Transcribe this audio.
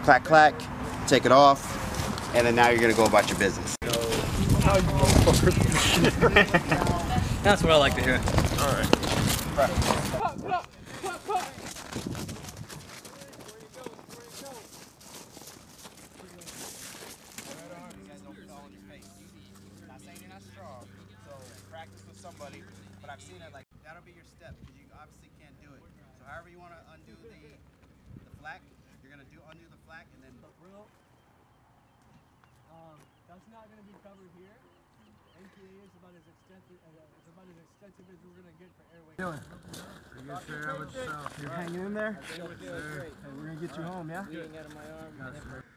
clack clack, take it off, and then now you're gonna go about your business. That's what I like to hear. All right. Somebody, but I've seen it like that'll be your step because you obviously can't do it. So however you want to undo the flak, you're gonna undo the flak and then. That's not gonna be covered here. NTA is about as extensive as we're gonna get for airway. Doing? Pretty good for air with yourself. You're hanging in there? We're gonna get you home, yeah? Bleeding out of my arm.